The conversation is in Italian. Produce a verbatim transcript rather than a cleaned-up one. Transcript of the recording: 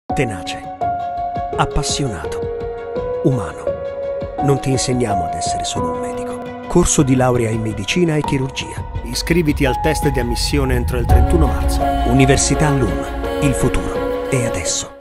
Tenace, appassionato, umano. Non ti insegniamo ad essere solo un medico. Corso di laurea in medicina e chirurgia. Iscriviti al test di ammissione entro il trentuno marzo. Università LUM. Il futuro è adesso.